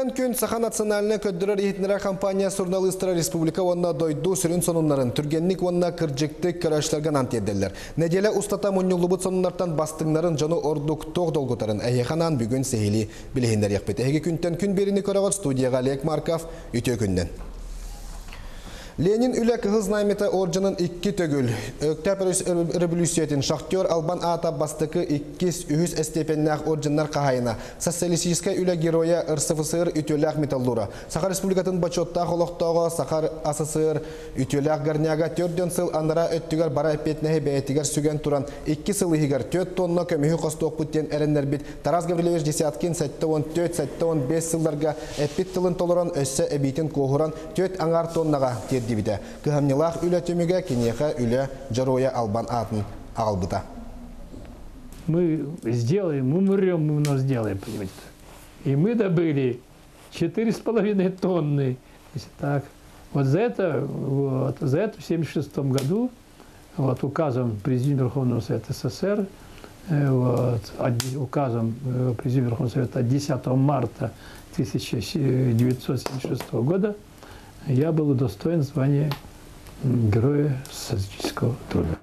күнтен күн Саха национальная көддірер ехетнера компания журналистері республика онна дойду сүрін сонунларын түргенник онна кіржіктік көрәшілерген антеддерлер. Неделе устата мұнюлыбыт сонунлартан бастыңларын жону ордук тоқ долгутарын әйеханан бүгін сейілі білігіндер еқпет. Әйге күнтен күн беріні көрағыр студияға Олег Марков үте күннен. Ленин үлек хызнаймета оржының 2 төгіл. Өктәп революциятин шахтер Албан ата бастықы 200 степеннәқ оржынлар қағайына. Социалистическая үлек героя РСФСР үтеләқ металлура. Сахар республикатын бачоттақ олықтауға Сахар АССР үтеләқ гарняға 4 сыл анара өттігер бара әпетнәхе бәйтігер сүген туран 2 сылығығар 4 тонна көміхі қостуық бүттен әрінлер бит. Тарас Гаврилевич Десяткин 7-14-7-15 сылларға әпет тылын толыран өссі әбейтін қоғыран 4 аңар тоннаға дебиде. Кыхамнилах үлі төміге кенеха үлі жароя Албан атын ағалбыта. Мы сделаем, мы умрем, мы у нас сделаем, понимаете. И мы добыли 4,5 тонны. Так. Вот за это в 1976 году указом Президиума Верховного Совета СССР, указом Президиума Верховного Совета от 10 марта 1976 года я был удостоен звания Героя социалистического труда.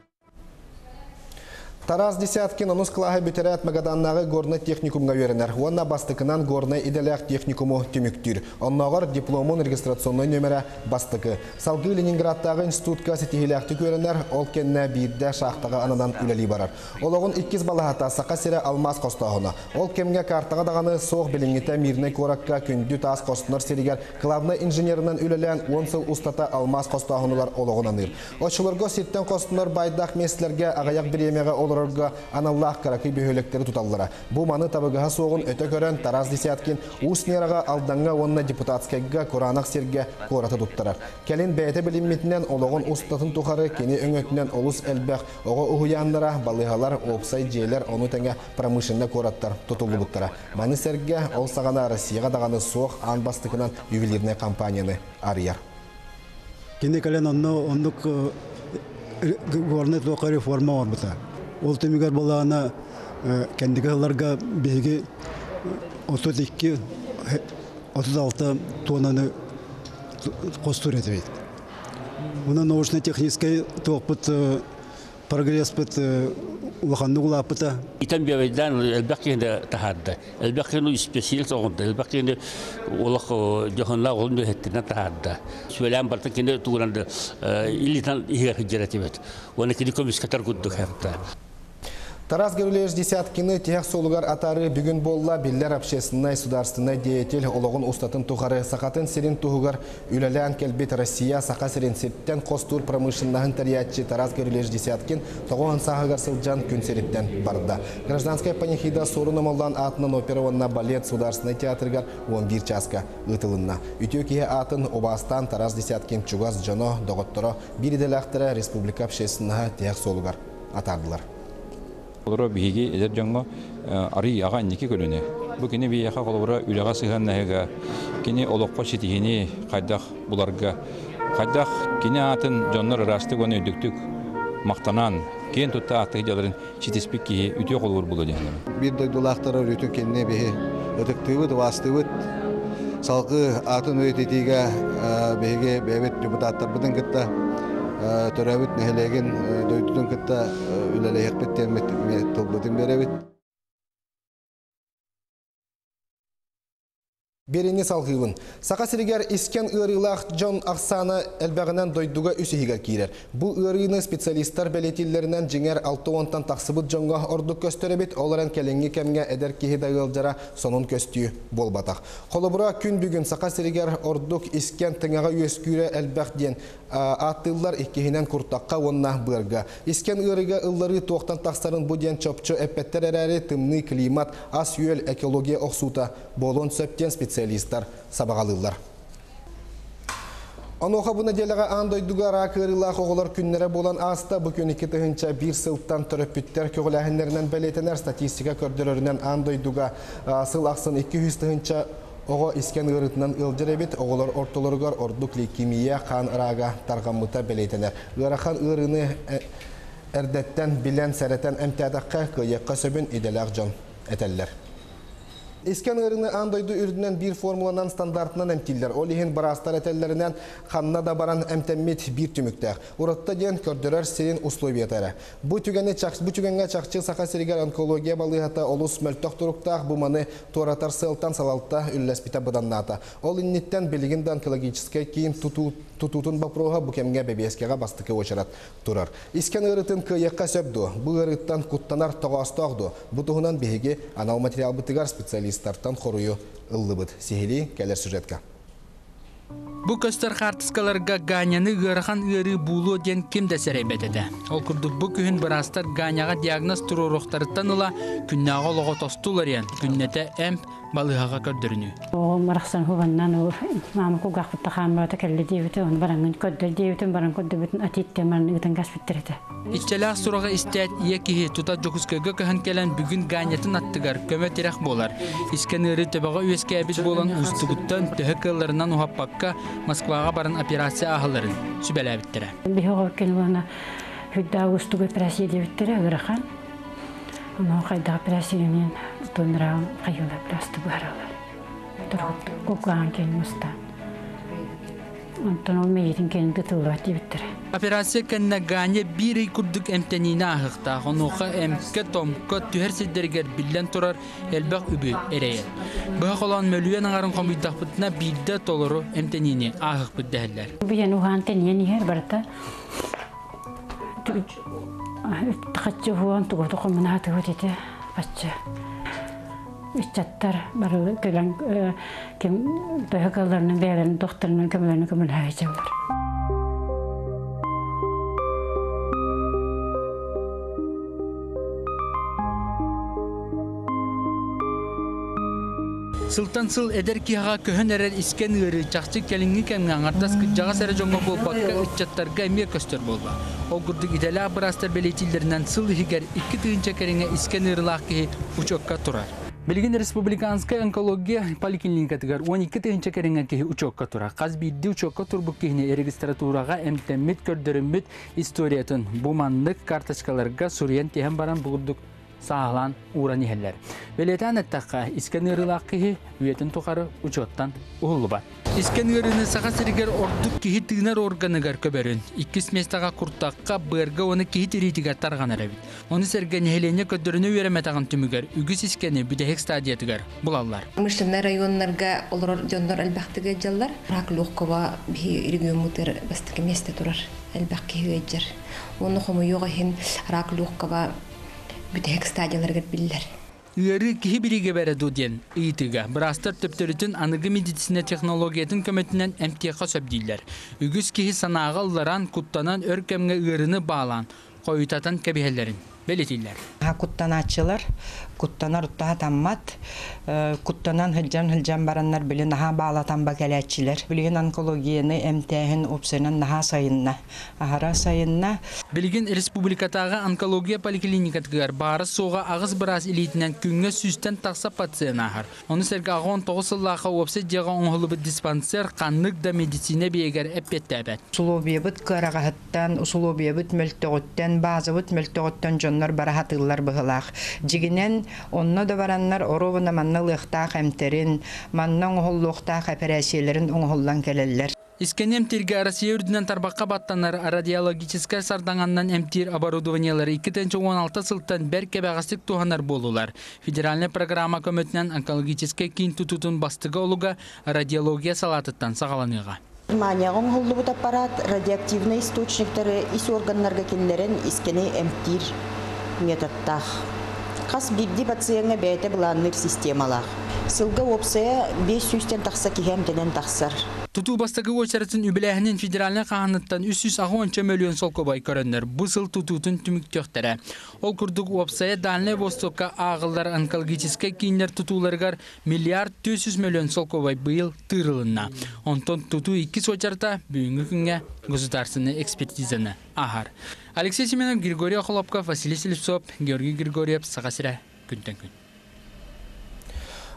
Тарас Десяткин анус клаға бүтерәт магаданнағы горный техникумға веренер. Онна бастықынан горный иделяқ техникуму түміктір. Оннағыр дипломын регистрационный нөмірі бастықы. Салғы Ленинградтағы институтқа сетихиләқті көрінер, ол кенне бейді шақтаға анадан үләлі барар. Олығын 2 балағата сақа сірі алмаз қостағына. Ол кемге картаға дағаны соқ білінгеті миріне коракка күнді тас қостыныр серігер клавны инженерінен үләлән 10 сыл ұстата алмаз қостағынылар олығын аныр. Очылырғы сеттен қостыныр байдақ меслерге ағаяқ біремеге аналлах каракы бөхөлектері тұталылары. Бұл маны табығыға соғын өте көрін Тарас Десяткин ұсынераға алданға онына депутатскайға Коранақ серге қораты тұттырар. Келін бәйті білімметінен олығын ұстатын тұқары кені өңөтінен олыс әлбәқ оғы ұғыянлара, балығалар, опсай жейлер оны тәңе промышленне қораттар тұтылы бұттыра. Маны серге ол сағана Россияға дағаны соқ анбастықынан ювелирне компанияны арияр. Кені кәлен ондық горны тоқа реформа орбыта. Ол темигар балағына кәндігі ғыларға бейгі 32-36 тоннаны қостыр етіп еді. Бұны научно-технический тоқпыт прогресс бұт ұлақанды ұлапыта. Итан бәвейден әлбәқкенде тахарды. Әлбәқкенде специалист оғынды. Әлбәқкенде олақ жоғынла оғын дөйеттіне тахарды. Сөйлән бартын кенде туғыранды илитан егер хыджарат ебет. Оны кенде көміскатар күдді қайрықта. Тарас Гаврилевич Десяткины тех солугар атары бүгін болла биллер общественной сударственной деятель олығын устатын тухары сақатын серин тухугар үләлән келбет Россия сақа серин сеттен қостур промышленнағын тариятчы Тарас Гаврилевич Десяткин тоғын сағығар сылжан күн сереттен барды. Гражданская панихида сорыным олдан атының оперованна балет сударственной театргар 11 часка ұтылынна. Үтеукеге атын обастан Тарас Десяткин чугас жано доғыттыры бириделяқтыры республика общественного тех солугар атардылар. Олора биһиги эдер жоңго ари ага ники көлөне. Бу кини бияха колобора үлага сыганнага кини олокко ситигини кайдах буларга кайдах кини атын жоннор расты гону өдөктүк мактанан кен тутта аты жаларын ситиспикки үтө колор боло жана. Бир дойдулактары өтө кенне бихи өдөктүбү вастыбыт салгы атын өтетиге биһиге бебет депутаттар будын гытта төрәбит нәһелеген дойдудун гытта үлелек беттен толбудун беребит. Берені салғылын. Сақа сірігер искен ұрылақ Джон Ақсаны әлбәғінен дойдуға үсігер кейрер. Бұл ұрыны специалисттар бәлетелерінен жеңер 6-10-тан тақсыбыт Джонға ордық көстеребет, оларын кәленге кәмге әдер кейі дағылжара сонын көстүйі бол батақ. Қолыбыра күн бүгін сақа сірігер ордық искен тыңаға өскүйрі әлбәқден аттылар еккейінен күртаққа онна бұрға. Искен ұрыға ұллары тоқтан тақсарын бұден чопчы әппеттер әрәрі тымны климат, ас үйел экология оқсута болон сөптен специалисттар сабағалылар. Оноха бұны деліға андойдуға рақырылақ оғылар күннері болан аста бүкін 2 бір сылттан түріппіттер көгіләхіндерінен бәлетенер статистика көрділерінен андойдуға сыл ақсын 200 оғы искен ғырытынан ұлжыребет оғылар ортолырғар ордық лейкемия қан ыраға тарғамыта бәлетенер. Ғырақан ғырыны әрдеттен білен сәреттен әмтәдаққа көйеққа сөбін иделәқ жон әтәлілер. Isken ırını andaydı ürdünen bir formulanan standartından emtiller. Olihin barastar etellerinden kanına da baran emtemmit bir tümükte. Uratta diyen kördürer senin uslubiyetere. Bu tügenge çakçı saka seriger onkologiya balıhata olus möltök turuktağ bu manı toratar sıltan salalta üllespita bıdannata. Ol innitten bilgin onkologiskiye kiyin tututun baproha bu kemge bebeskega bastıkı oçarat turar. İsken ırıtın kıyakka söbdü. Bu ırıttan kuttanar toğastağdı. Bu tuhunan bihigi anal material bıtıgar spesialistlardan koruyu ıllıbıt. Sihili gelir süjetka. Bu köster kartıskalarga ganyanı ığırıqan ığırı bulu den kim de serebet ede. Ol kurduk bu kühün bırastar ganyaga diagnoz tururuqtarıttan ıla künnağa oloğu tostular yan künnete emp balıhaga kördürünü. O maraqsan hubannan o mama ku gaqta xamrata kelle diyete on barangın köddel diyete barang köddel bütün atit temarını gıtan gas bittirete. İççelaq suraga istet iya kihi tuta jokuskaga köhün kelen bugün ganyatın attıgar köme terek bolar. İsken ığırı tebağa üyeske ebit bolan ustuguttan töhekıllarından uhappakka Moskvaga baran operasiya ahıların sübele bittire. Bir hoğurken bana hüdda ustugu operasiya diyettere ığırıqan. Onu qayda operasiyanın tonra qayıla plastı baralar. Turut kokuğan kelmustan. Ondan o meyitin kendi gıtılvat diyettere. Operasiya kanna ganya bir ay kurduk emtenine ahıqta. Onuqa emke tomka tüher sidderger billen turar elbaq übü ereye. Bıhaq olan mölüyen ağarın komidaqpıtına bilde toluru emtenine ahıq büddehiller. Bu yan uhan teniyen her barata. Tıqatçı huan tuğdu qomuna tuğdete qaçça. Üçattar barı gelen kim döhakalarının beylerin doktorunun kömürlerini kömürleyecekler. Sıltan sıl eder ki hağa köhün erer isken ığırı çakçı kelingi kemgen artas kıccağa sere jonga bolbakka üçattarga emiye köstör bolba. O gurduk idela bırastar beleytillerinden sıl higer iki tığınca kerine isken ığırılaq ki uçokka turar. Belgin Respublikanska Onkologiya Poliklinikatigar 12 tığınca kerine ki uçokka turar. Qaz biddi uçokka turbuk kihine registraturaga emtemmit kördörümmit istoriyatın bumanlık kartaşkalarga suriyen tehen baran buğurduk sağlan uğrani heller. Beleten ettaqqa isken ığırılaq ki üyetin tuqarı uçottan uğullu bat. İsken ığırını sağa siriger orduk kihi tığınar organıgar köberün. İkis mestağa kurtaqqa bırga onu kihi tiritigar tarğanar evit. Onu sergen helene ködörünü üyeremetağın tümüger. Ügüs iskeni büdehek stadiyatigar bulallar. Müştemler rayonlarga olur jondor elbaqtıga jallar. Rakluqqa bir region muter bastık meste turar. Elbaq kihi ejjer. Onu xomu yoğa hin rakluqqa büdehek stadiyalarga biller. Iğırı kihi birige beredu diyen ıyıtıga. Bırastar töptörütün anıgı medisine teknologiyatın kömetinden emtiyaqa söbdiller. Ügüs kihi sanağallaran kuttanan örkemge ığırını bağlan. Koyutatan kebihellerin. Belirtiller. Kuttanatçılar, kuttanar utta tammat, kuttanan hılcan baranlar bilin daha bağlatan bakaliyatçılar. Bilgin onkologiyani emtihin opsiyonan daha sayınna. Ahara sayınna. Bilgin Respublikatağı onkologiya poliklinikatigar barı soğa ağız bıras ilitinden künge süsten taqsa patsiyen ahar. Onu sergi ağın 9 yıllaqa opsi diyağa onhulubu dispanser kanlık da medisine biyeger epette ebet. Usulobiyabıt kırağıttan, usulobiyabıt mültüğütten, bazıbıt mültüğütten jonlar barahatıllar bıhılaq. Jiginen onna da baranlar orobuna manna lıqtaq emterin, manna oğulluqtaq operasiyelerin oğullan keleller. İskenem tirge Arasiya ürdünen tarbaqqa battanlar radiologichiska sardangandan emtir оборудованиялары 2016 sıltan berke bağıstık tuhanar bolular. Federalne programa kömötünen onkologichiska kin tututun bastığı oluga radiologiya salatıttan sağalanıga. Манягон холлубут аппарат радиоактивный источниктары ис органнарга киллерен искени эмтир методтах. Кас бирди пациентга бәйте буланныр системалар. Сылга опсая 500-тен тақса кихем денен тақсар. Tutu bastığı uçarısın übelehinin federalne qahanıttan 310 milyon sol kobay körünler. Bu sıl tututun tümüktöktere. Ol kurduk opsaya Dalne Vostok'a ağıllar onkologichiska kinler tutulargar milyar 400 milyon sol kobay bıyıl tırılınna. Onton tutu 2 soçarta büyüngü künge gosutarsını ekspertizini ahar. Alexey Semenov, Grigoriy Kholopkov, Vasiliy Silipsov, Georgiy Grigoriev, Sagasira, Günten gün.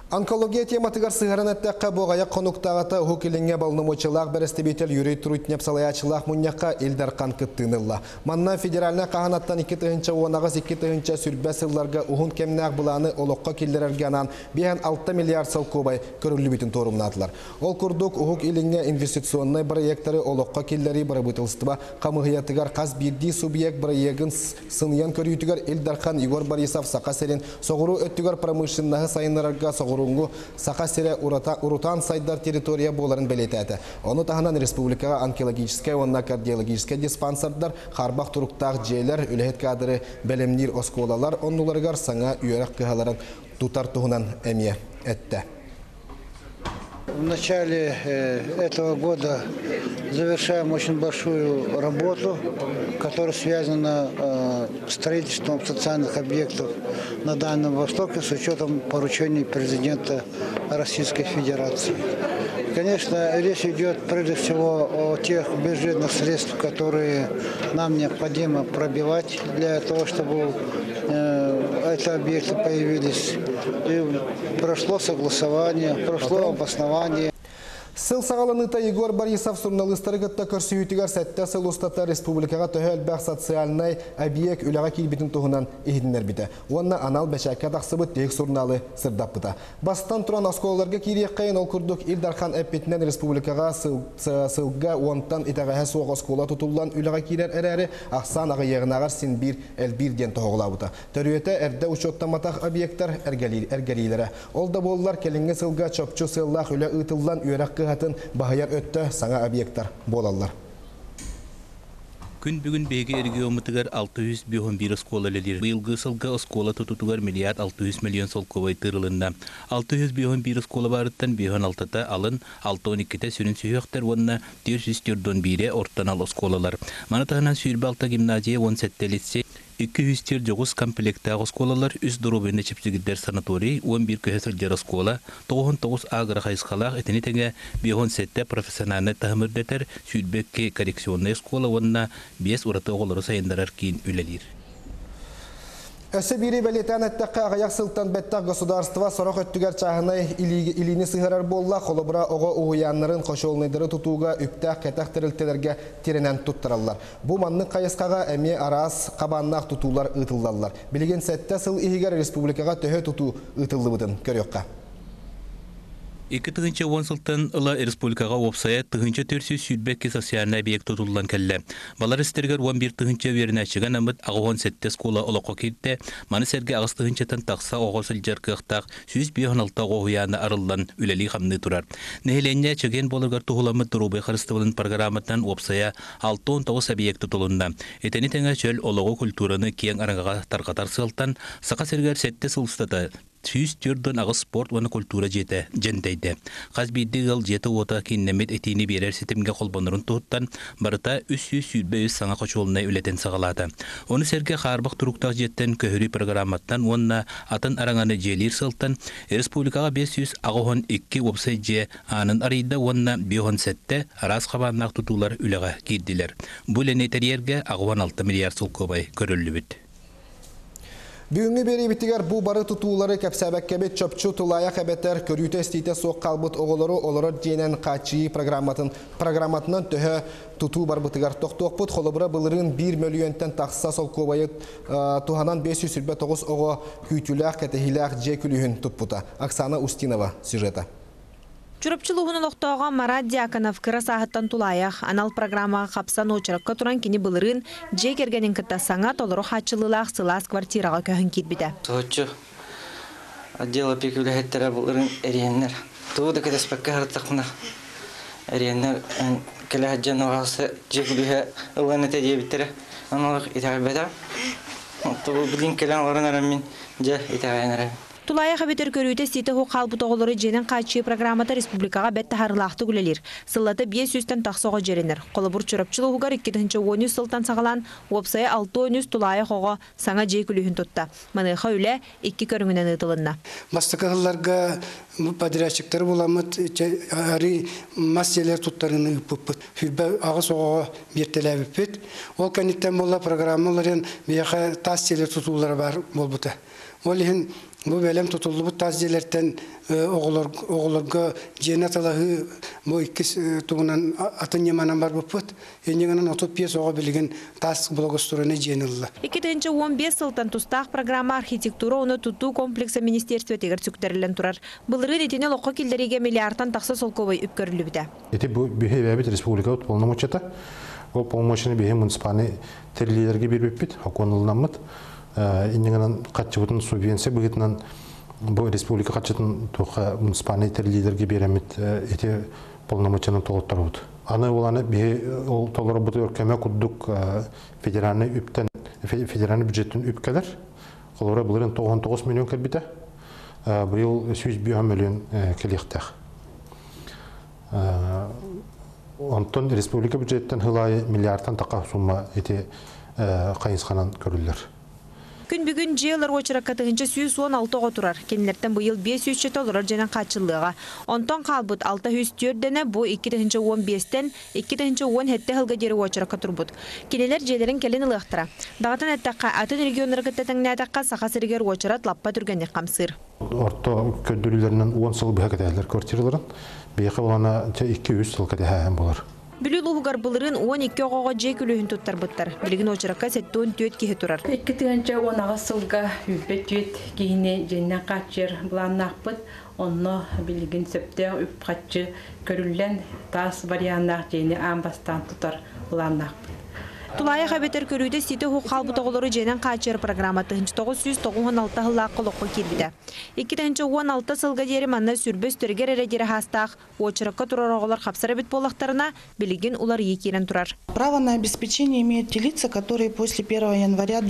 Онкология тематыгар сыгаранаттаққа боғая қонуқтағата хукеліңе балнымочылақ бәрістебетел юрей Трутнеп салаячылақ мұнняққа елдарқан кыттынылла. Манна федеральна қағанаттан 2-тығынча оңағыз 2-тығынча сүрбә сылларға ұғын кемнәқ бұланы олыққа келдерергенан 6 миллиард сыл көбай көрілі бүтін торумнатылар. Ол күрдік ұғық еліңе инвестиционный проекттары олыққа келдері бары бұтылыстыба қамығиятыгар қаз бірді субъект проектін сыниян көрійтігер елдарқан Игор Борисов сақа серен соғыру өттігер промышленнағы сайынларарға соғыруңғы сақа сере урутан сайдар территория боларын белетәді. Оны тағынан республикаға онкологическая, онна кардиологическая диспансердар, қарбақ тұруқтақ жейлер, үләхет кадыры бәлемнер осколалар, оннуларығар саңа үйерек кығаларын тутар тұғынан әмие әтті. В начале этого года завершаем очень большую работу, которая связана с строительством социальных объектов на Дальнем Востоке с учетом поручений президента Российской Федерации. Конечно, речь идет прежде всего о тех бюджетных средствах, которые нам необходимо пробивать для того, чтобы эти объекты появились. И прошло согласование, прошло обоснование. Сыл сағаланыта Игор Борисов журналистері гітті көрсүйітігер сәтті сыл ұстата республикаға төхел бәқ социальный объект үліға келбетін тұғынан ехідінер біті. Онна анал бәшәкке тақсыбыт тек журналы сырдап бұта. Бастан тұран осколаларға керек қайын ол күрдік Илдархан әппетінен республикаға сылға онтан итағаға соғы оскола тұтылған үліға керер әрәрі ақсан ағы еғінағар сен бір әлбір ден тұғыла бұта. Төріеті әрді ұшоттаматақ объекттар әргәрилері. Ол да болылар келінге сылға чопчу сыллақ үлі ұтылдан үйрәққы бағаяр өтті саңа объекттар болалар. Күн бүгін бейге әрге өмітігер 651 скола лелер. Бұйылғы сылға скола тұтутығар миллиард 600 миллион сол көбай тұрылында. 651 скола барыттан 5-6-та алын 6-12-та сүрін сүйіқтер онына 400-ден бире ортан ал сколалар. Манатағынан сүйірбі 6 гимназия 17-летсе 209 комплекттағы сколалар үз дұрубыны чепсігіддер санаторий, 11 көсір жары скола, 99 агры қайысқалақ әтіні тәңе 17 профессиональны тағымырдетер сүйдбекке коррекционный скола онына 5 ұраты оғылары сайындарар кейін үлелер. Өсі бири бәлетен әттәққа ағаяқ сылтан бәттақ государства сорок өттігер чағынай илini сығырар болла, қолыбыра оғы ұғыянларын қошолнайдары тұтуға үптәқ кәтәқ тірілтелерге теренен тұттыралар. Бұ манның қайысқаға әме арас қабаннақ тұтулар ұтылдалар. Білген сәтті сыл игер республикаға төхі тұту ұтылды бұдын көрекқа. 2-10 сылтын ұла республикаға опсая 400 сүйдбекке социальный объект тұтылдан кәлі. Балар істергер 11 веріне шыған әміт ағуан сәтті скола олыққа кетті. Маны сәрге ағыз 2-тен тақса оғысыл жарқықтақ 156 оғыяны арылдан үләлі қамны тұрар. Нәхеленне чеген болырғар тұғыламы тұрубай қарыстығылын программаттан опсая 6-19 объект тұтылында. Етені тәңі чөл олығы культураны кең араңға тарқатар сылтан сақа сәргер сәтті сылыстата 104 ағыз спорт оны культура жеті жендейді. Қазбейді ғыл жеті ота кеннемет етейіне берер сетімге қолбанырын тұғыттан барыта 300 саңа қочуылына үлетен сағалады. Оны сәрге қарбық тұруқтақ жеттен көхірі программаттан онына атын араңаны желер сылттан республикаға 500 ағуын 2 опсай же анын арыйда онына 5-7 арас қабаннақ тұтулар үліға керділер. Бұл әнетерерге ағуын 6 миллиард сол көбай көрілі бүт. Бүгінгі бері бітігер бұ бары тұтулары кәпсәбәккәбет чөпчу тұлайақ әбеттер көрүйті істейті соқ қалбыт оғылары олары дейінен қачы программатынан төхі тұту бар бұтығар тоқтоқ бұт қолыбыра бұлырын 1 миллионтен тақса сол көбайыт туғанан 509 оғы күйтіләқ кәтігіләқ же күлігін тұт бұта. Оксана Устинова сюжеті. Чурапчылуғын оқтауға Марат Дьяконов кыра сағыттан тулаяқ, анал программаға қапсан очыраққа тұран кені бұлырын же кергенін кітта саңа толыру хатчылылақ сылас квартираға көхін кетбіді. Соғытчы отдела пекіліхеттері бұлырын әрейінлер. Туғыды кәдеспәкке ғырттықмына әрейінлер кәлі хаджан оғасы же күліхе ұлғаны тәдебіттері аналық итағыбеті. Туғы білін кәлін орын арамын же итағайын арамын. Тулая хабитер көрүйті сеті ху қалбы тоғылары женен қачы программата республикаға бәтті харылақты күлелер. Сыллаты 500-тен тақсоға жеренер. Қолыбыр чүрапчылы хугар 2-10 сылтан сағалан, опсая 6-10 тулая хоға саңа жей күлігін тұтта. Маныға үлі 2 көріңінен ұтылынна. Мастықығыларға подрядчиктар боламыд, әрі масселер тұттарыны үппіппіт. Хүлбә ағыз оға бертелі үппіт. Ол кәнеттен бола программаларын бияға тасселер тұтулары бар болбыты. Ол бу белем тутулбут тазделерден оголорго женаталахы бу иккис тугунан атыньяманан бар буппут энигенен отуп пьес ого билген тас благоустроение женылла. 2015 сылтан тустақ программа архитектура оны туту комплексы министерство тегер сүктерілен турар. Былыры детене лоққа келдереге миллиардтан тақсы солковой үпкөрілі біді. Эти бихевябит республика полномочията, ол полномочияны бихе муниципальный терилерге бербеппит, оконылнамыт. Иннегенен қатчыбытын субвенция бұғытынан бұл республика қатчытын тоқа муниципальный терилерге беремет эти полномочияны толыттар бұд. Аны оланы бихе ол толыры бұды өркеме күддік федеральный бюджеттен үпкелер. Қолыра бұлырын 99 миллион кәлбіті. Бұл 100 миллион келектәқ. Онтон республика бюджеттен хылай миллиардтан тақа сумма эти қайынсқанан көрілер. Күн бүгін жейлер очыраққатығынша 116 тұрар. Кенілерден бұйыл 500 олырар жәнен қачылыға. Онтон қалбыт 604-дені бұ 2015-тен 2017 хылға дері очыраққа тұрбыд. Кенелер жейлерін келін ылықтыра. Дағатын әттаққа атын регионларға тәтіңіне әтаққа сақасыргер очырат лаппа түргенне қамсыр. Орта көндірілерінен 10 сыл бұға кәдәлер квартираларын, бейқі болана 200 сыл кәдәлер болар. Бүліл ұлғар бұлырын 12 оғаға жей күлігін тұттар бұттар. Білігін очыраққа сәттуын түйет кейі тұрар. Әккі тұғанча 10 сылға үппет түйет кейіне жәнен қатшыр бұланнақ бұд. Оны білігін сөпте үп қатшы көрілен тас варианнақ және амбастан тұтар бұланнақ бұд. Тулайы қабетер көрүйді сеті хуқал бұтығылары жәнен қачыр программаты 996 ғылаққы лоққы келбіді. 2016 сылға дері манна сүрбіз түргер әрәдері хастақ, очырыққа тұрар оғылар қапсары бет болақтарына білеген улар екерін тұрар. Право на обеспечение имеют те лица, которые после 1 января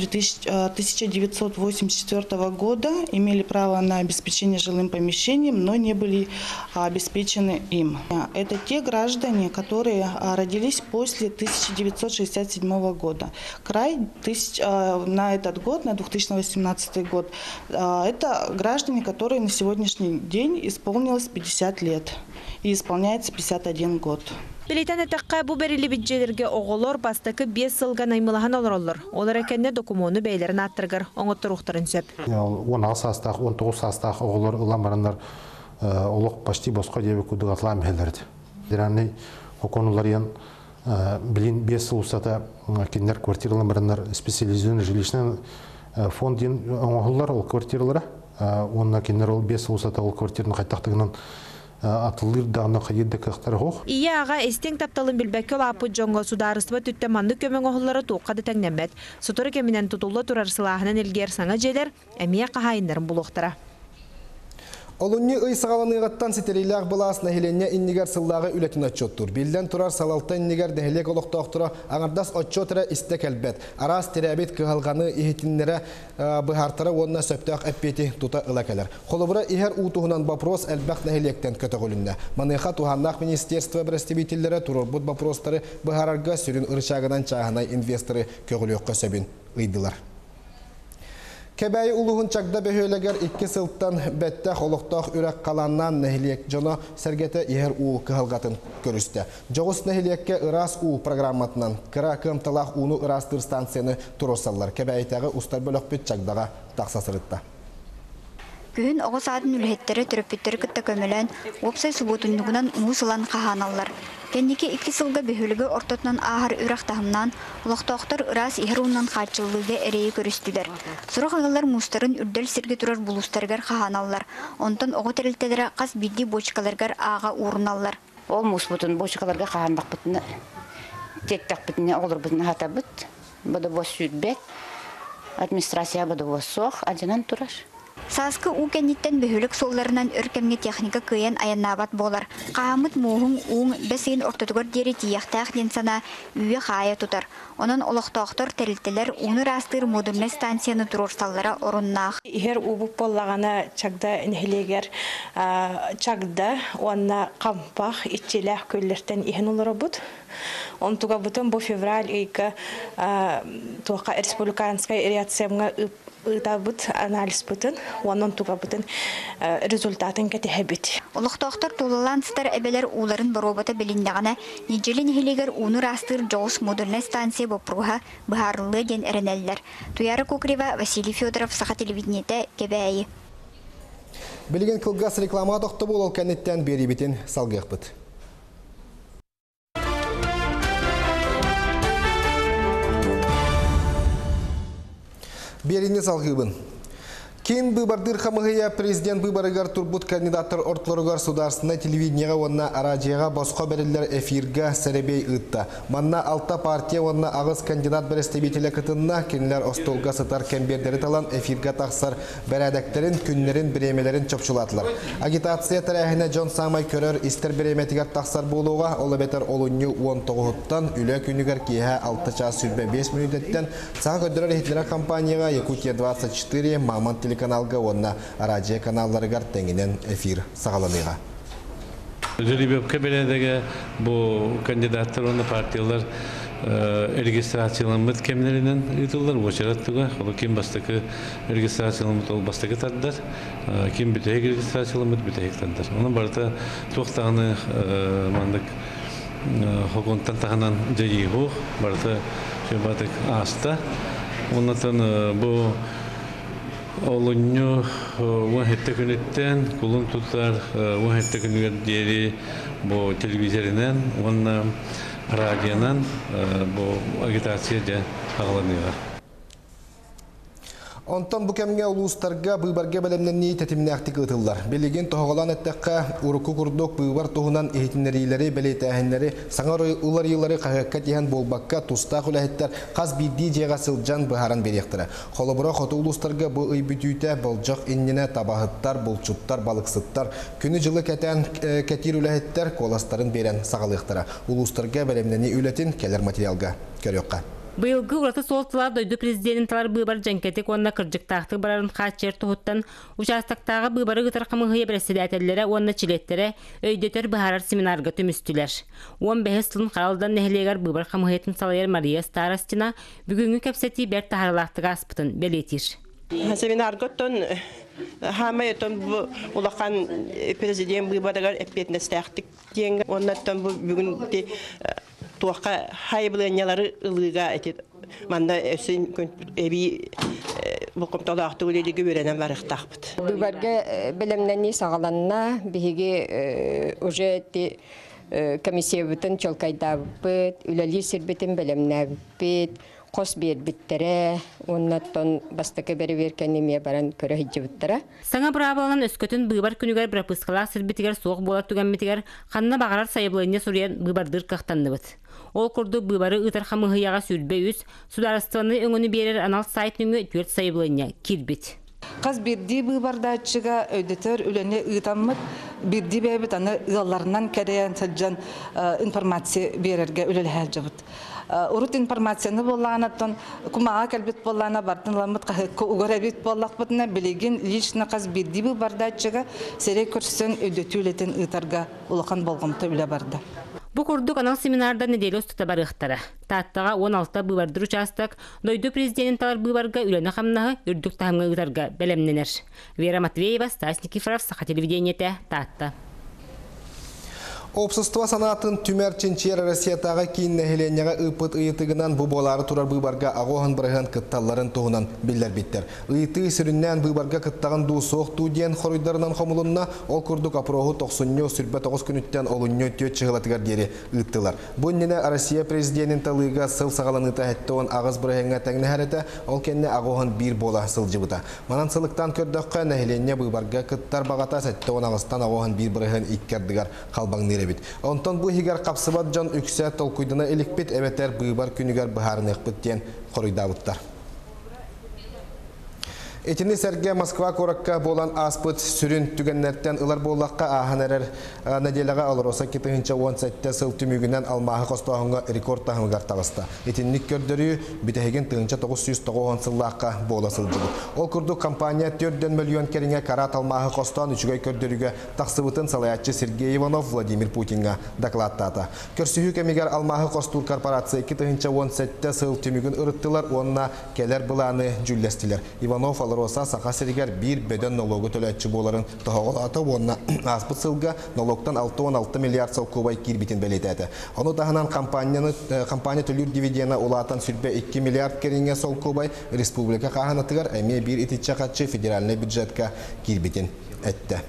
1984 года имели право на обеспечение жилым помещением, но не были обеспечены им. Это те граждане, которые родились после 1967 года. Край на этот год, на 2018 год, это граждане, которые на сегодняшний день исполнилось 50 лет и исполняется 51 год. Билетен әтәққа бұ бәрілі бітжелерге оғылыр бастықы 5 сылған аймылаған олар. Олар әкенне докумоны бәйлерін аттырғыр, оңыттыр ұқтырын сөп. 16 састақ, 19 састақ оғылыр ұламарындар олық почти босқа дебі күдіг атылам әлдерді. Дираны оконулариян Блин, без усата кеннер квартираларындар специализированный жилищный фонд ден оңғылар ол квартиралары. Онна кеннер ол без усата ол квартираны қайтақтығынан атылыр дағына қайырды қақтары қоқ. Ия аға эстен тапталын білбәкі лапы жоңғы сударыстыва түтті манды көмің оғылары тоққады тәңнәмет. Сұтыры кемінен тұтулы тұрар сылағынан елгер саңа желер, әмия қағайындарын бұлықтыра. Олунни ыйсағаланыгаттан сетерейлер быласына хеленне иннигер сыллағы үлетін отчоттур. Билден турар салалта иннигер дәхелек олықтақтыра аңардас отчотыра истек әлбет. Арас терәбет кығалғаны ихетінлері бұхартыра онына сөптақ әппеті тута ылакалар. Қолыбыра ихер утуғынан вопрос әлбәқ нәхелектен көті қолынна. Маныға туғаннақ министерство представителері турар бұд вопростары бұхарарға сүрін ұршағынан чағынай инвесторы көгіліққа сөбін ұйдылар. Кәбәйі ұлығын чақда бөхейлегер 2 сылттан бәтті қолықтақ үрәк қаланнан нәхилек жоны сәргеті ехер ұл кығылғатын көрісті. Жоғыс нәхилекке ұрас ұл программатынан кіра кымталақ ұны ұрастыр станцияны тұросалар. Кәбәйітәгі ұстар бөлік бүт чақдаға тақсасырытта. Күн оғы саатын үлхеттері түріппеттері күтті көмелен, опсай субутындығынан ұмысылан қағаналар. Кәнеке 2 сылға бөхілігі ортотынан ағар үрақтағымнан, ұлықтақтар ұрас ихруынан қатшылығы әрейі көрістілер. Сұрақ ағылар мұстарын үрдел сірге тұрар бұлыстарғар қағаналар. Онтан оғы тәрілтелері қас бидді бочкаларғар аға урналар. Ол мұс бұтын бочкаларға қағандақ бұтыны, тектақ бұтыны олар бұтыны хата бұт. Бұды бос сүйтбет, администрация бұды бос соқ, адынан тұрар. Саскы укенниттен бөхілік солларынан өркемге техника кыян аяннабат болар. Қамыт муғын уң бәсейін ортотығыр дері тияқтақ денсана үйе қая тұтар. Онын олықтақтыр тәрілтелер уны растыр модульный станцияны тұрорсаллара орыннақ. Ихер убуп боллағана чагда інхілегер чагда онна қампақ итчеләқ көллерден ихен олары бұд. Он туға бұтын бұл февраль үйкі туаққа республиканская авиациямға ұйтабыт анализ бұтын, онын туға бұтын результатын кәті әбіт. Олықтақтар толыланыстар әбелер оларын баробата біліндіғана, нежелін хелегер оны растыр жоғыс модульный станция бопруға бұхарылы ден әрінәлілер. Туяры Кокрева, Василий Федоров, Саха телевидениеті, Кебәйі. Билеген кылгас реклама тоқты бол кәнеттен бері бітін салғық бұд. Беріне салғыбын. Кейін бұбардыр қамығыя президент бұбарығар турбут кандидаттар ортларығар сударсына телевиденияға онна арадияға басқа берілер эфирға сәребей ұтта. Манна алта партия онна ағыз кандидат бірістебетелі кітінна кенілер остолға сытар кәмбердері талан эфирға тақсар бәрәдәктерін, күннерін, біремелерін чопшылатылар. Агитация тәрәхіне Джон Самай көрер істер біреметігер тақсар болуға олы бетер олыню 19-тан үлі күнігер кейі 6 час сүрбе 5 минуттен саға көдірер ехтлері компанияға Якутия 24 Маман телеканалга онна радио каналларыгар теңинен эфир сагаланыга. Жеребепке беледеге бу кандидаттар онна партиялар регистрацияланмыт кемнеринен итылдар очараттыга. Ол ким бастыкы регистрацияланмыт ол бастыкы таддар. Ким битег регистрацияланмыт битег таддар. Онун барта токтаганы мандык хоконтан таханан жайыгу барта шебатык аста. Оннан бу Олуню уахетте күнеттен, кулун туттар уахетте күнігер дери бу телевизоринен, онна радионан бу агитация де ағыланыға. Онтан bu kemge uluslarga bıbarga belemlenni tetimini aktik ıtıllar. Belegen toğalan ettekka uruku kurduk bıbar toğunan ehitinlerileri beleytehenleri sanar ular yılları kahakka diyen bolbakka tusta hulahitler qaz bildiği cega sılcan bıharan beriyektere. Xolobura xotu uluslarga bu ıybütüyte bolcaq innine tabahıttar, bolçuttar, balıksıttar, günü jılı keten ketir ulahitler kolastarın beren sağalıqtara. Uluslarga belemlenni ületin keler materialga körüqqa. Быйылгы ураты солтылар дойду президентталар быйбар жанкетек онна кыржыктақты барарын қачер тұхыттан участақтағы быйбары ғытар қамығыя председателлері онна чилеттері өйдетер быхарар семинарға түмістілер. 15 сылын қаралдан нәхілегер быйбар қамығетін салайыр Мария Старостина бүгінгі кәпсеті бәр тахарлақтыға аспытын белетір. Семинарға тон хамай тон улақан президент быйбарығар әппетнестәқтік дейінгі оннаттан бүгінгі туаққа хайбылынялары ылыға әтет. Манда өсін әбей бұқымталақты өлелігі өренен барықтақпыд. Бұбарға білімнені сағаланына бігі уже комиссия бұтын чолкайда бұд, үләлі сірбітін білімні бұд, қос бер біттірі, оннаттан бастықы бәрі веркенеме баран көрі хиджі бұттыра. Саңа бұрабалан өскөтін бұйбар күнігер бірапысқала сірбітігер соқ болар түгенметігер қанына бағарар сайыбылыне сұриян бұйбардыр қақтанды бұд. Ол күрді бұйбары ұтар қамығыяға сүрбе үз, сударыстығыны өңіні берер анал сайт нүңі 4 сайыбылыне кирбет. Қаз бірді бұйбардачыға өйдетер үләне ұйтамыд, бірді бәйбіт аны ұяларынан кәрейен сәлжан информация берерге үләлі әжібіт. Урут информацияны боллағанаттан, кумаға кәлбет боллағана бартынламыд қағыққа ұғыр әбет боллақ бұтына білеген лично қаз бірді бұйбардачыға сәрей көрсен өйдетілетін ұйтарға ұлақан болғымты үлі барды. Бу курдук анал семинарда неделе устута барыхтара. Тааттага 16 быйбардыр участок, дойду президентталар быйбарга үлөне хамнагы үрдүк тахымга ыгытарга белемненер. Вера Матвеева, Стас Никифоров, Саха телевидениете, Таатта. Общество санатын түмәрченчер Россиятага кейін нәхеленеға ұпыт ұйытығынан бұболары тұрар бұйбарға ағоғын бірген кытталарын тұғынан білдер биттер. Ұйыты сүріннен бұйбарға кыттағын ду соқ туден қорыйдарынан қомылынна ол күрдік апроғы 90 сүрбе 9 күніттен олынне төт шығылатығар дері ұйттылар. Бұннені Россия президенті лыға сыл сағаланыта әттіғын ағыз біргенге тәңні әреті ол кенне ағоғын бір бола сыл жыбыта. Манан сылықтан көрдіққа нәхелене бұйбарға кыттар бағата сәттіғын ағыстан ағоғын бір бірген иккердігар қалбаң Онтон бу хигар капсыбат жан үксә толкуйдына эликпит эбетер быйбар күнүгәр быһарынык биттен корыйдабыттар. Этини Серге Москва коракка болан аспыт сүрін түгеннерттен ылар боллаққа аханерер неделяға алыроса 2017 сыл түмігінен алмағы қостағынға рекорд тағымығар тағыста. Этинник көрдірі бітәхеген 990 сыллаққа бола сылдығы. Ол күрді компания 4 миллион керіңе карат алмағы қостан үшігай көрдіріге тақсыбытын салаятчы Сергей Иванов Владимир Путинға докладтата. Көрсіхі кемегер алмағы қостур корпорация 2017 сыл түмігін ұрыттылар, онына келер бұланы жүллестілер. Иванов Роса сақасыригер бір бөден налогы төләтші боларын тұғалаты онына аспыт сылға налогтан 6-16 миллиард сыл көбай кирбитін бәлетәді. Оны тағынан компания төлір дивидена олатын сүрбе 2 миллиард керінге сол көбай республика қағанатығар әме бір итичә қатшы федеральный бюджетка кирбитін etdi.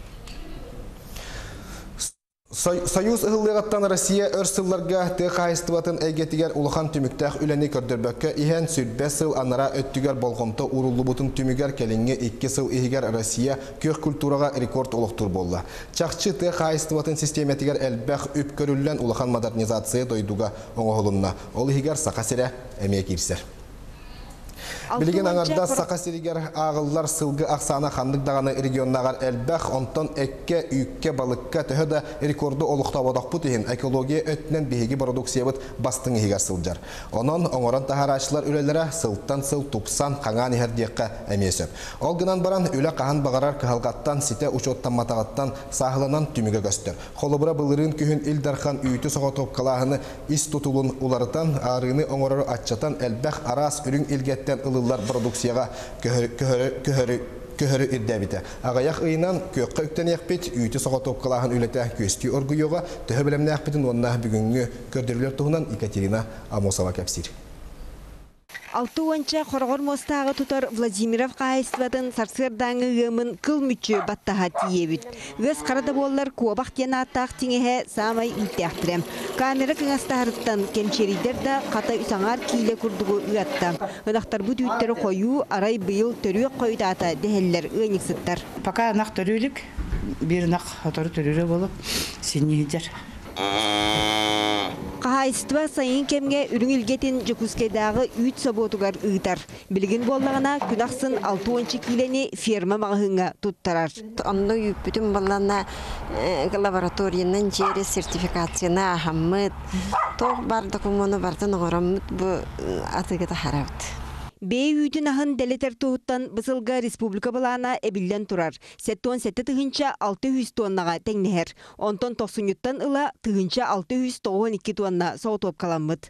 Союз ығылығаттан Россия өрсылларға тұқ айыстыватын әйгетігер ұлыған түміктәқ үләні көрдірбөкке ихен сүрбе сыл анара өттігер болғымты урулы бұтын түмігер келіңе 2 сыл ихігер Россия көк культураға рекорд олықтыр болла. Чақчы тұқ айыстыватын системетігер әлбәқ үп көріллен ұлыған модернизация дойдуға оңығылынна. Ол ихігер сақасыра әмей кирсер. Билеген аңарда сақасыригер ағыллар сылғы ақсана қандық дағаны регионнағар әлбәқ онтан әкке, үйікке, балыққа төхі рекорды олықта водақ бұтығын экология өтінен бейгі продукция бұт бастың егер сылжар. Онын оңыран тахарашылар үлелері сылттан сыл тупсан қаңан ердеққа әмесіп. Ол гынан баран үлі қахан бағарар кығалғаттан, сите ұшоттан матағаттан сағылынан түміге көстір. Қолыбыра бұлырын күйін илдархан үйті соғатоп қалағыны ис тұтылын уларытан, арыны оңырары атчатан әлбәқ арас үрін илгеттен ылылар продукцияға көхөрі ирдәбіті. Ағаяқ ұйынан көкқа үктен яқпет, үйті соғатоп қалағын үлеті көсті оргүйоға, түхі білімні яқпетін онына бүгінгі көрдірілер тұғынан Екатерина Амосова кәпсір. 6-онча Хорғор мостағы тұтар Владимиров қайыстыватын сарсырдаңы ғымын қыл мүтчі баттаға тиебіт. Ғыз қарады боллар куабақ кен аттақ теңеге самай үттіяқтырым. Камера кыңастағырыттан кемшеридер да қата үсаңар кейлі күрдігі ұятта. Ғынақтар бұд үйттері қойу арай бұйыл түрек қойдата дәхеллер ұйнексіттар. Пока нақ түрілік, бір нақ отары түрілі болып, сенейдер. Қағайыстыва сайын кемге үріңілгетін жүкіскедағы үйт саботугар ұйтар. Білген боллағына күнақсын 6-10 килені ферма мағығынға тұттарар. Онны үйпітін боллағына лабораторияның жері сертификацияна ахаммыд. Тоқ бар документу бардың оғыраммыд бұл атығыда харабыд. Бей үйдің ағын дәлетер тұғыттан бұсылға республика балана әбілден тұрар. Сәттон сәтті тұғынша 600 тоннаға тәңнехер. Онтон 90-юттан ұла тұғынша 692 тонна соғытып қаламмыд.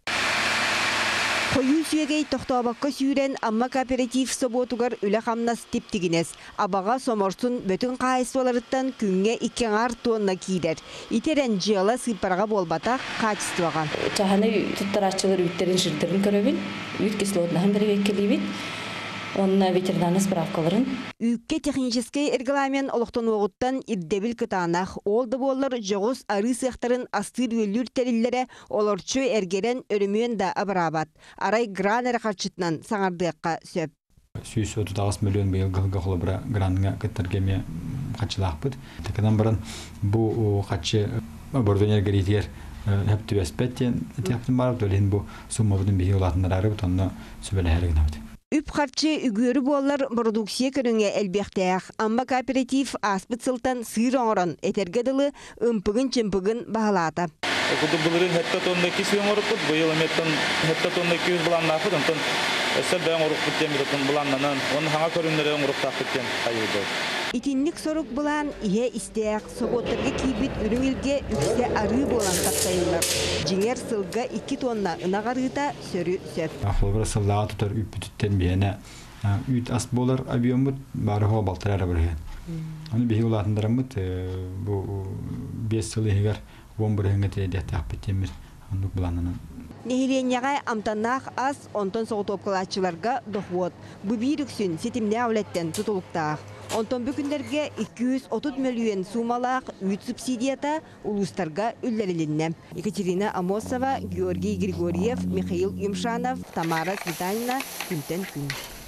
Қойу сүйегей тоқтауабаққа сүйрен амма кооператив соботугар үлі қамнас тептігінес. Абаға соморсын бөтін қайысуаларыттан күнге 2 тонна кейдер. Итерен жиала сыпарға болбатақ қачыстуаға. Чағаны тұттарашчылар үйттерін жырдырын көрөбін. Үйт кислотнағын бірге келейбін. Онна ветеринарный справкаларын. Үкке технический регламент олықтан оғыттан ирдебіл кытанақ. Олды болар жоғыз ары сықтарын астыр өлір тәрілері оларчы әргерен өрімен да абырабат. Арай гран әрі қарчытынан саңардыққа сөп. 139 миллион бейіл ғылға қолы бұра граныңа кіттіргеме қатшылақ бұд. Текінен бұрын бұл қатшы бұрдың әргеретер әпті бәспәттен әтептің барып, өлен бұл сумма бұдың бейі олатындар әрі бұд, онына сөбәлі әрігін әбді. Үп қарчы үгөрі болар продукция көріңе әлбектәяқ. Амма кооператив аспыт сылтан сыр оңырын әтергеділі үмпігін-чымпігін бағалата. Құды бұлырын әтті тонны кесуен орып бұд, бұйыл әметтен әтті тонны 200 бұланна ақыд, онтын өсір бәң орып бұттен бұтын бұланнанан, оны хаңа көрінлері орып тақыттен қайылды. Итинник сорук булан ihe истеяк соботтарга кийбит үрүңүлге үксе ары болан таптайылар. Жиңер сылга 2 тонна ынагарыта сөрү сөп. Ахлыбыр сыллага тутар үппүттен бияна үт ас болар объемут барыга балтырара берген. Аны бии улатындарамыт бу 5 сыл егер 11 хеңете дәтәк битемир анук буланынан. Нехиленяға амтаннақ аз онтон соғытып кылачыларға дохвот. Бұ бейріксін сетімне әулеттен тұтылықтақ. Онтон бүкіндерге 230 миллион сумалақ үйт субсидията улустарға үллерілінне. Екатерина Амосова, Георгий Григорьев, Михаил Юмшанов, Тамара Светанина, Күнтен күн.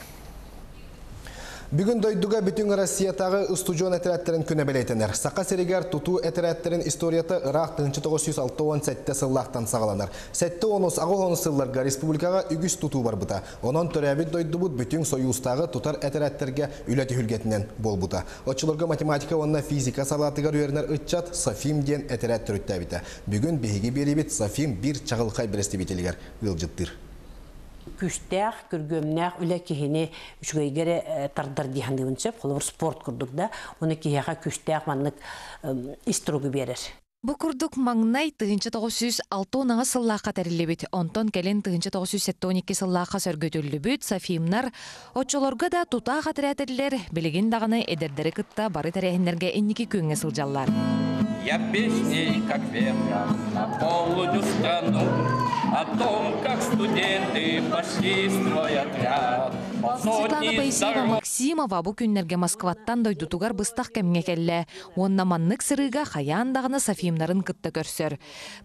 Бүгін дойдуға бүтін Россиятағы ыстужон әтірәттерін күні білейтінер. Сақа серегер тұту әтірәттерін историята Ирақ 1967 сыллақтан сағаланар. Сәтті оныз ағы оны сылларға республикаға үгіс тұту бар бұта. Онан төрәбіт дойды бұд бүтін союзтағы тұтар әтірәттерге үләті хүлгетінен бол бұта. Отчыларға математика онына физика салатығар үйерінер ұтчат Софим ден әтірәт түрітті әбіті. Бүгін бейгі беребет Софим бір чағылқай біресті бетелігер ұлжыттыр. Күштәк, күргөмнәк, үлі кехіне үшгейгері тардар дейханды өнсеп, қолы бір спорт күрдік да, оны кехеға күштәк маңнық иструғы берер. Бу курдук маңнай 1906 онаңа сыллаққа тәрілебет. Онтон кәлен 1912 сыллаққа сөргөтілі Софимнар, отчолорға да тута қатырәтілер, білеген дағаны әдердері күтті бары тәрәхінлерге энники күйіңе сылжаллар. Я песней, как ветра, наполню страну о том, как студенты пошли в свой отряд. Светлана Паисеева, Максимова бу күннерге Москваттан дойдутугар быстах кемге келле. Онна маннык сырыга хаяндагыны Софимнарын кытта көрсөр.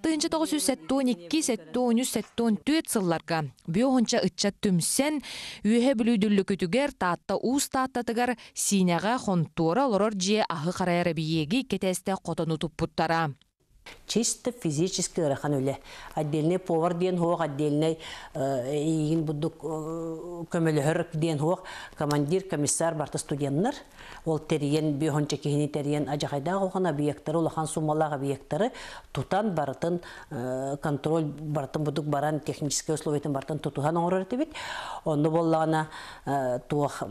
1972-1973 сылларга бүйохонча ытча түмсен үйе бүлүйдүллү күтүгер таатта уус тааттатыгар синяга хонтуора лорор жие ахы карайары биеги кетесте котону туппуттара. Чисто физически рахан үле. Отдельный повар ден хоқ, отдельный егін бұдық көмелі ден хоқ, командир, комиссар, барты студенттер. Ол терген, бүйхонча кехіне терген ажақайда қоған объекттары, олақан сумалақ объекттары тутан барытын контроль барытын бұдық баран технический условиятын барытын тутуған оңырыр етебет. Онды болағына туақ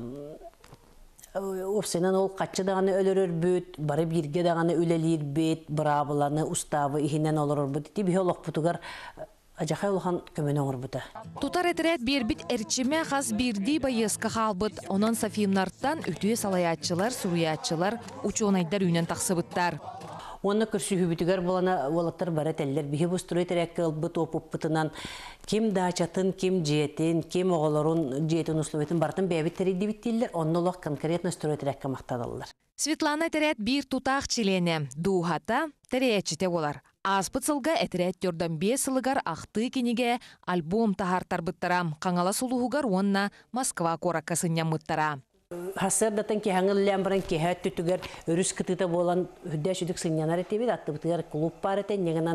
Опсенен ол қатшы дағаны өлірір бүт, бары бірге дағаны өлелер бүт, бұрабыланы, уставы, ихінен олырыр бүт. Бүйе олық бұтығар ажақай олған көмен оңыр бұты. Тутар әтірет бербіт әрчіме қаз бірді байысқа қалбыт. Онан Софимнарттан үтіе салаятчылар, суруятчылар, учуонайдар үйнен тақсы бұттар. Оны көрсі хүбітігер болана олаттар бары тәлілер. Бігі бұстыры тәрәккі ұлбыт опып бұтынан кем дачатын, кем жиетін, кем оғыларын жиетін ұслуетін бартын бәбіт тәрейді біттелер. Оны олақ конкретно үстірі тәрәккі мақтадалылар. Светлана тәрәт бір тұтақ чилене. Дуғата тәрәтчіте олар. Аспыт сылға әтірәт түрден 5 сылығар ақты кенеге альбом тахартар бұттарам. Қаңала сұлуғығар онна Москва коракасыня мұттара. Хасырдатын кехаңыл ләмбірін кехәт түтігер өріс кытыта болан хүддәш үдік сыңнянар етебет, атты бұтығар клуб бар етен, еңінен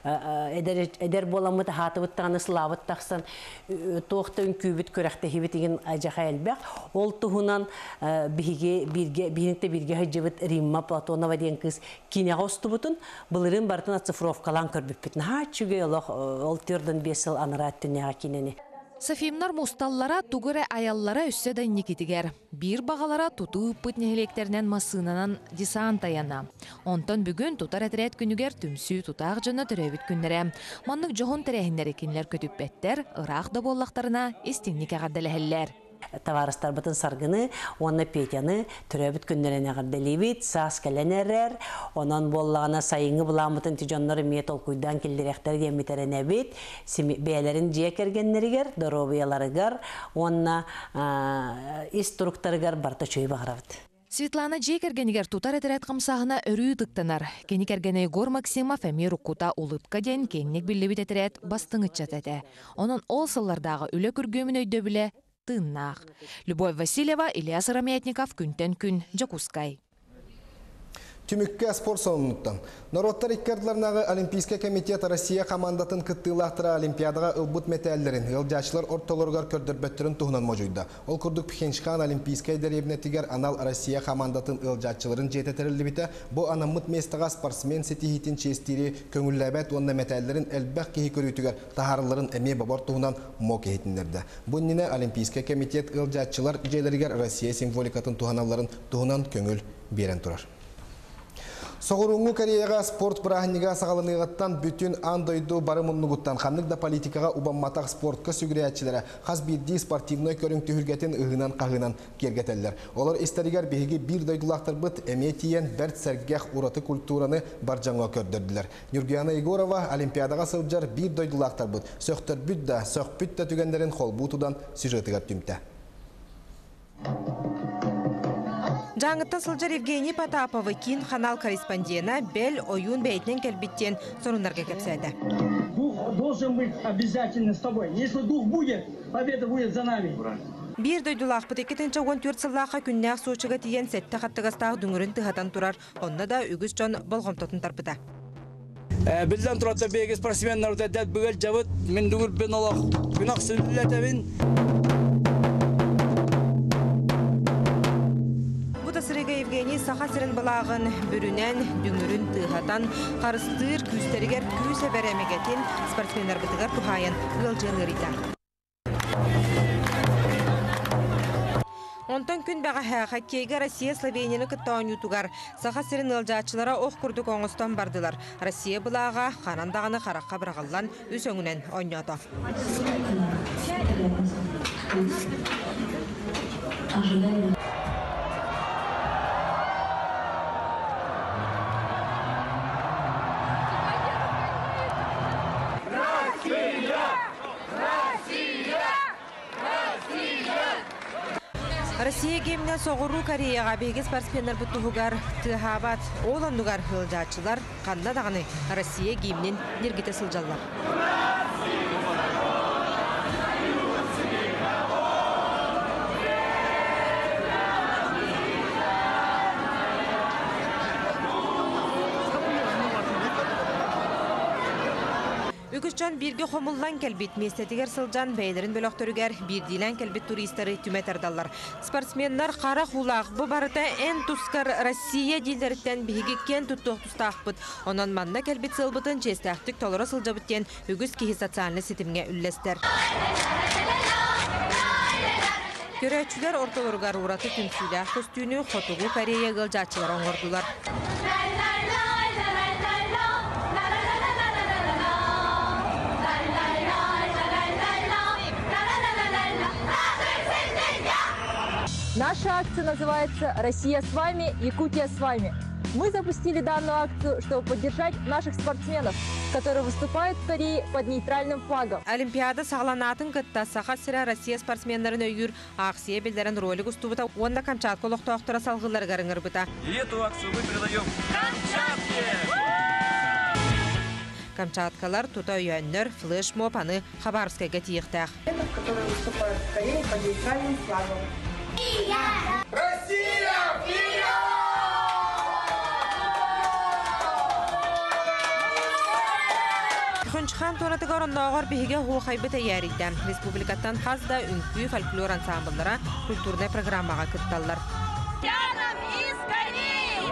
әдер боламыты хаты бұттағаны славыт тақсан, тоқты үнкүйбіт көрәқті хебет еген ажаға әлбәқ. Ол тұғынан бігінікті бірге хыджыбыт Римма Платонова ден кыз кинеға ұсты бұтын, бұлырын бартын цифровкалан көрбіп бітін. Чүге ол түрдің 5 сыл аныра әттінеға кинені. Софимнар мусталлара тугыра аяллара үсседен никитигер. Бир бағалара туту үппіт нехелектерінен масынанан десант аяна. Онтон бүгін тутар әтірет күнігер түмсі тутақ жына түрәбіт күннері. Маннык жоғын тәрәхіндері кенлер көтіп бәттер, ұрақ да боллақтарына истинник ағаддалығылер. Таварыстар бұтын саргыны, оны петяны түрәбіт күннеріне ғарделебет, сас кәленерер, онан боллағына сайыңы бұламытын тижонлары метол күйдан келдеректер кеметерін әбет, бәлерін жекергенлерігер, доробияларығар, онна инструкторығар барта чөй бағырабыд. Светлана жекергенігер тутар әтірәт қымсағына өрі дықтанар. Кенікергені Егор Максимов әмер ұққута ұлыпқа ден кеннік білібет әтірәт бастыңытчат әті. Онын ол сыллардағы үлі күргөмін өйді біле тыннақ. Любовь Васильева, Ильяс Рамятников, күнтен күн, Жакускай. Түмікке спорт салонуттан. Народтар иккардыларнағы Олимпийский комитет Россия командатын кыттылақтыра Олимпиадаға ылбыт метәллерін, ылжачылар ортолорғар көрдірбөттірін туғынан мojuyda. Ол күрдік Пхенчхан Олимпийский дәребіне тигер анал Россия командатын ылжачыларын жететерілі біті, бұ анамыт местіға спортсмен сетихитін честері көңілләбәт онна метәллерін әлбәқ кейі көрітігер тахарыларын әме бабар туғынан мо кейтіндерді. Бұнніне Олимпийский комитет ылжачылар желерігер Россия символикатын туғаналарын туғынан көңіл берен тұрар. Соғырыңғы Кореяға спорт бірағыныға сағалынығыттан бүтін андойду барымыннығыттан қанық да политикаға убамматақ спортқа сүгіреятчілері қаз бірді спортивной көрің түхіргетін ұғынан қағынан кергетелер. Олар істерігер бейгі бір дойдылақтыр бұд әметиен бәрт сәргех ұраты культураны бар жаңға көрдірділер. Нюргияна Егорова Олимпиадаға сылжар бір дойдылақтыр бұд. Сөқтір бүтті, сөқ бүтті түгендерін қол бұтудан сюжетігер түмті. Жаңыттан сылжар Евгений Потапова кин канал корреспондена бел ойын бәйтінен кәлбіттен сорунларға кәпсәді. Дух должен быть обязательно с тобой. Если дух будет, победа будет за нами. Бір дойдулақ бұтекетін чауын 4 сыллаға күннәқ соғычыға тиен сәтті қаттығыстағы дүңірін тұхатан тұрар. Онна да үгіз жон болғымтотын тарпыда. Білден тұратта бейгі спортсменлерді дәт бүгел жабыт, мен дүңір бен олақ күнақ сүлілетевін. Сырыға Евгений сақасырын балағын бүрінен дүңірін тұғатан қарыстыр күстерігер күсе бәрәмегетін спортсменлер бұтығар тұхайын ғылжылырыда. Онтан күн бәға хоккейге Россия Словенияны күттауын ютуғар. Сақасырын ғылжатшылара оқ күрдік оңыстан бардылар. Россия бұлаға қанандағыны қараққа бірағылан үс өңінен ойнады. Россия геймне соғыру Кореяға бейге спортсменler бұттығығар тыхабат оландығар хылжатшылар қанна дағаны Россия геймнен нергете сылжалар. Үгізжан бірге қомылдан кәлбет местетігер сылжан бәйлерін бөліқтөрігер бірдейлен кәлбет туристері түметердалар. Спортсменнар қара құлақ бұ барыта ән тұскар Россия дейлеріттен бігі кен тұттық тұстақпыд. Онан манна кәлбет сылбытын честәқтік толыра сылжабыттен үгіз кейі социальны сетімге үллестер. Көрәтшілер орталырғар ұраты түнсүйлі көстүйіні Хотугу Корея ғылжатшылар оңғырдылар. Наша акция называется «Россия с вами, Якутия с вами». Мы запустили данную акцию, чтобы поддержать наших спортсменов, которые выступают в Корее под нейтральным флагом. Олимпиада сағланатын кытта сақа Россия спортсменлерін өйір ақсия белдерін ролик ұстубыта, онда Камчатка лоқтауқтыра салғылар ғарыңыр бұта. И эту акцию мы передаем Камчатке! Камчаткалар тута үйәннер флешмоб аны Хабаровскайға тиектәқ. Которые выступают в Корее под нейтральным флагом. Россия! Хончхан тонаты горыннағар бейге хуқайбы тәйәрейден. Республикаттан хазда үнкі фольклор ансамблара культурный программаға күтталар. Рядом из Кореи!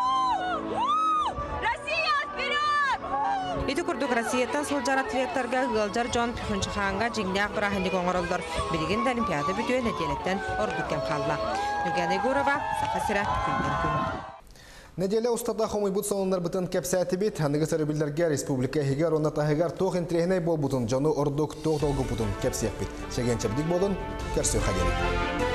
Россия вперед! Ити күрдік Россияттан солжар атлеттарға ғылжар Джон Хончханға жеңдәқ бір ахынды қоңырылдар. Білген Олимпиада бүтуе нәтелеттен ордықкен қалла. Нүгәне Гурова, Сақасыра, Күлген күн. Неделе устата хомой бут сонундар бутын кепсәти бит, ханығы сәрібілдерге республика хигар, онна тахигар тоқ интрехней бол бутын, жону ордук тоқ толгу бутын кепсәк бит. Шеген чебдік болын, көрсі қадері.